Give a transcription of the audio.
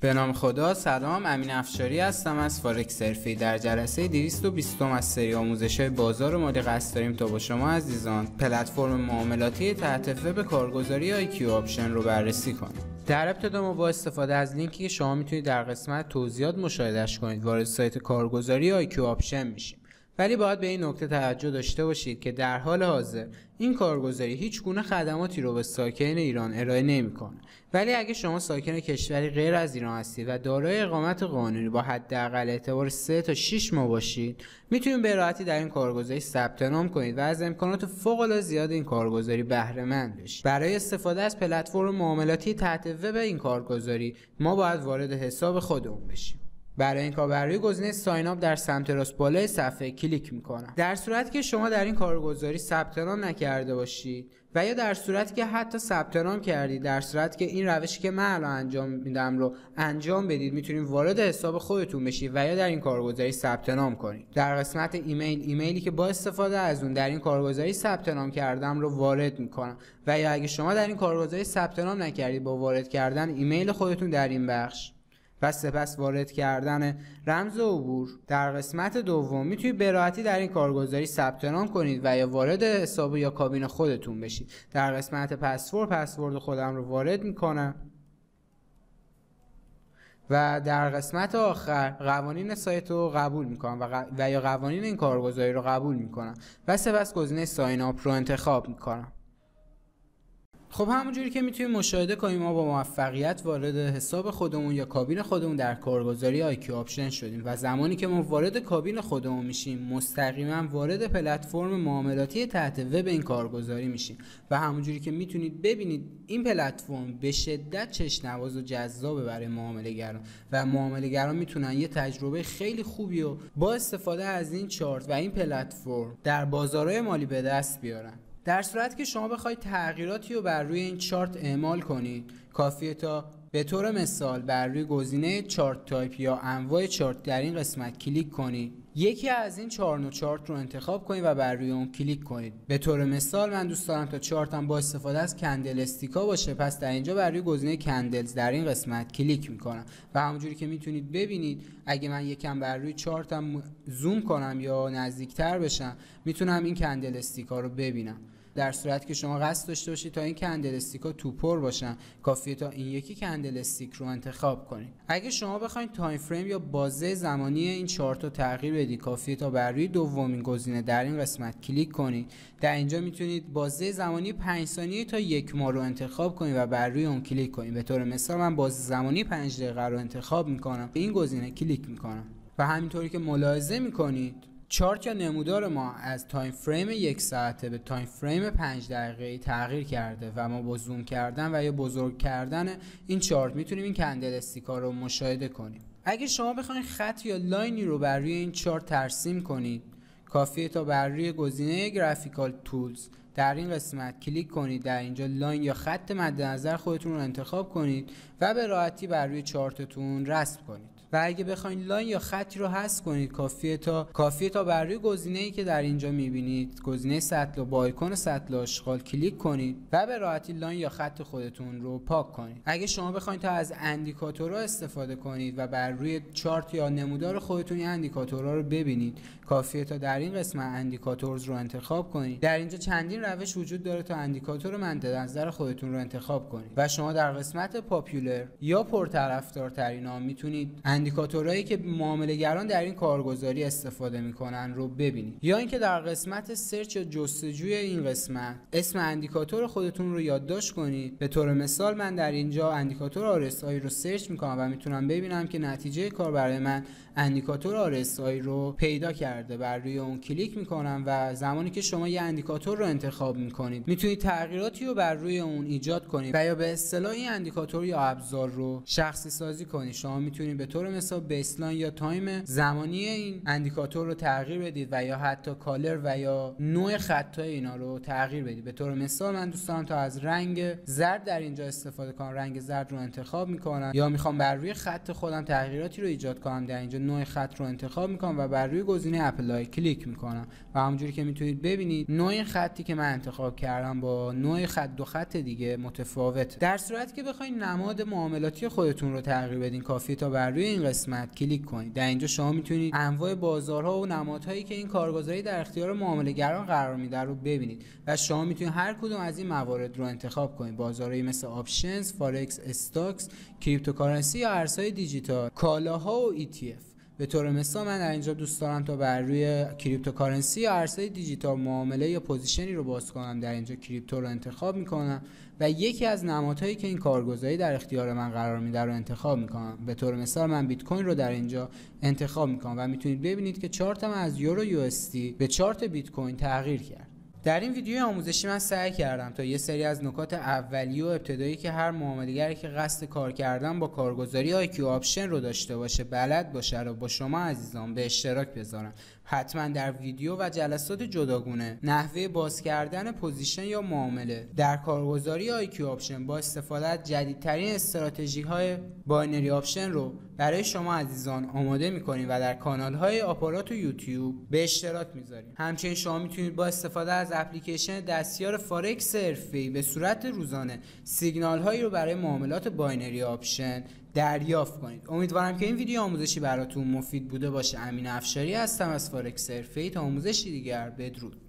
به نام خدا. سلام، امین افشاری هستم از فارکس حرفه‌ای. در جلسه 220 از سری آموزش‌های بازار مالی قصد داریم تا با شما عزیزان پلتفرم معاملاتی تحت وب کارگزاری IQ آپشن رو بررسی کنیم. در ابتدا ما با استفاده از لینکی که شما میتونید در قسمت توضیحات مشاهدهش کنید وارد سایت کارگزاری IQ آپشن میشیم. ولی باید به این نکته توجه داشته باشید که در حال حاضر این کارگزاری هیچ گونه خدماتی رو به ساکنین ایران ارائه نمی‌کنه. ولی اگه شما ساکن کشوری غیر از ایران هستید و دارای اقامت قانونی با حداقل اعتبار 3 تا 6 ماه باشید، میتونید به راحتی در این کارگزاری ثبت نام کنید و از امکانات فوق‌العاده زیاد این کارگزاری بهره مند بشید. برای استفاده از پلتفرم معاملاتی تحت وب این کارگزاری ما باید وارد حساب خودمون بشیم. برای این کار بر روی گزینه ساین اپ در سمت راست بالای صفحه کلیک میکنم. در صورتی که شما در این کارگزاری ثبت نام نکرده باشید و یا در صورتی که حتی ثبت نام کردید، در صورتی که این روشی که من الان انجام میدم رو انجام بدید، میتونید وارد حساب خودتون بشید و یا در این کارگزاری ثبت نام کنید. در قسمت ایمیلی که با استفاده از اون در این کارگزاری ثبت نام کردم رو وارد میکنم و یا اگه شما در این کارگزاری ثبت نام نکردید، با وارد کردن ایمیل خودتون در این بخش و سپس وارد کردن رمز عبور در قسمت دوم میتونید به راحتی در این کارگزاری ثبت نام کنید و یا وارد حساب یا کابین خودتون بشید. در قسمت پسورد خودم رو وارد میکنم و در قسمت آخر قوانین سایت رو قبول میکنم و یا قوانین این کارگزاری رو قبول میکنم و سپس گزینه ساین اپ رو انتخاب میکنم. خب همونجوری که میتونیم مشاهده کنیم ما با موفقیت وارد حساب خودمون یا کابین خودمون در کارگزاری IQ آپشن شدیم و زمانی که ما وارد کابین خودمون میشیم مستقیما وارد پلتفرم معاملاتی تحت وب این کارگزاری میشیم و همونجوری که میتونید ببینید این پلتفرم به شدت چشم‌نواز و جذابه برای معامله‌گران و معامله‌گران میتونن یه تجربه خیلی خوبی و با استفاده از این چارت و این پلتفرم در بازارهای مالی به دست بیارن. در صورتی که شما بخواید تغییراتی رو بر روی این چارت اعمال کنید، کافیه تا به طور مثال بر روی گزینه چارت تایپ یا انواع چارت در این قسمت کلیک کنید. یکی از این 4 نوع چارت رو انتخاب کنید و بر روی اون کلیک کنید. به طور مثال من دوست دارم تا چارتم با استفاده از کندل استیکا باشه، پس در اینجا بر روی گزینه کندلز در این قسمت کلیک میکنم و همونجوری که میتونید ببینید اگه من یکم بر روی چارتم زوم کنم یا نزدیکتر بشم میتونم این کندل استیکا رو ببینم. در صورتی که شما قصد داشته باشید تا این کندل استیکا تو پر باشن، کافیه تا این یکی کندل استیک رو انتخاب کنید. اگه شما بخواید تایم فریم یا بازه زمانی این چارت رو تغییر بدید، کافیه تا بر روی دومین گزینه در این قسمت کلیک کنید. در اینجا میتونید بازه زمانی 5 ثانیه تا 1 ماه رو انتخاب کنید و بر روی اون کلیک کنید. به طور مثال من بازه زمانی 5 دقیقه رو انتخاب میکنم، به این گزینه کلیک میکنم و همینطوری که ملاحظه میکنید چارت یا نمودار ما از تایم فریم 1 ساعته به تایم فریم 5 دقیقه‌ای تغییر کرده و ما با زوم کردن و یا بزرگ کردن این چارت میتونیم این کندل استیکا رو مشاهده کنیم. اگه شما بخواید خط یا لاینی رو بر روی این چارت ترسیم کنید، کافیه تا بر روی گزینه گرافیکال تولز در این قسمت کلیک کنید. در اینجا لاین یا خط مد نظر خودتون رو انتخاب کنید و به راحتی بر روی چارتتون رسم کنید. و اگه بخواید لاین یا خطی رو حذف کنید، کافیه تا بر روی گزینه‌ای که در اینجا می‌بینید، گزینه سطل با آیکون سطل آشغال کلیک کنید و به راحتی لاین یا خط خودتون رو پاک کنید. اگه شما بخواید تا از اندیکاتورها استفاده کنید و بر روی چارت یا نمودار خودتون این اندیکاتورها رو ببینید، کافیه تا در این قسمت اندیکاتورز رو انتخاب کنید. در اینجا چندین روش وجود داره تا اندیکاتور مد نظر خودتون رو انتخاب کنید و شما در قسمت پاپولر یا پرطرفدارترین میتونید اندیکاتورهایی که معامله‌گران در این کارگزاری استفاده میکنن رو ببینید، یا اینکه در قسمت سرچ یا جستجوی این قسمت اسم اندیکاتور خودتون رو یادداشت کنید. به طور مثال من در اینجا اندیکاتور RSI رو سرچ میکنم و میتونم ببینم که نتیجه کار برای من اندیکاتور RSI رو پیدا کرده. بر روی اون کلیک میکنم و زمانی که شما یه اندیکاتور رو انتخاب میکنید میتونید تغییراتی رو بر روی اون ایجاد کنید و یا به اصطلاح این اندیکاتور یا ابزار رو شخصی سازی کنید. شما میتونید به طور مثال بیسلاین یا تایم زمانی این اندیکاتور رو تغییر بدید و یا حتی کالر و یا نوع خطای اینا رو تغییر بدید. به طور مثال من دوست دارم تا از رنگ زرد در اینجا استفاده کنم، رنگ زرد رو انتخاب میکنم، یا میخوام بر روی خط خودم تغییراتی رو ایجاد کنم، در اینجا نوع خط رو انتخاب میکنم و بر روی گزینه اپلای کلیک میکنم و همونجوری که میتونید ببینید نوع خطی که من انتخاب کردم با نوع دو خط دیگه متفاوته. در صورتی که بخواید نماد معاملاتی خودتون رو تغییر بدین کافیه تا بر روی این قسمت کلیک کنید. در اینجا شما میتونید انواع بازارها و نمادهایی که این کارگزاری در اختیار معامله‌گران قرار میده رو ببینید و شما میتونید هر کدوم از این موارد رو انتخاب کنید. بازارهایی مثل آپشنز، فارکس، استاکس، کریپتوکارنسی یا ارزهای دیجیتال، کالاها و ETF. به طور مثال من در اینجا دوست دارم تا بر روی کریپتوکارنسی یا ارزهای دیجیتال معامله یا پوزیشنی رو باز کنم. در اینجا کریپتو رو انتخاب میکنم و یکی از نمادهایی که این کارگزاری در اختیار من قرار میده رو انتخاب میکنم. به طور مثال من بیت کوین رو در اینجا انتخاب میکنم و میتونید ببینید که چارت من از یورو USD به چارت بیت کوین تغییر کرد. در این ویدیو آموزشی من سعی کردم تا یه سری از نکات اولیه و ابتدایی که هر معامله‌گری که قصد کار کردن با کارگزاری IQ آپشن رو داشته باشه بلد باشه رو با شما عزیزان به اشتراک بذارم. حتما در ویدیو و جلسات جداگونه نحوه باز کردن پوزیشن یا معامله در کارگزاری IQ آپشن با استفاده از جدیدترین استراتژی‌های باینری آپشن رو برای شما عزیزان آماده می‌کنیم و در کانال‌های آپارات و یوتیوب به اشتراک می‌ذاریم. همچنین شما می‌تونید با استفاده از اپلیکیشن دستیار فارکس حرفه‌ای به صورت روزانه سیگنال‌هایی رو برای معاملات باینری آپشن دریافت کنید. امیدوارم که این ویدیو آموزشی براتون مفید بوده باشه. امین افشاری هستم از فارکس حرفه‌ای. تا آموزشی دیگر بدرود.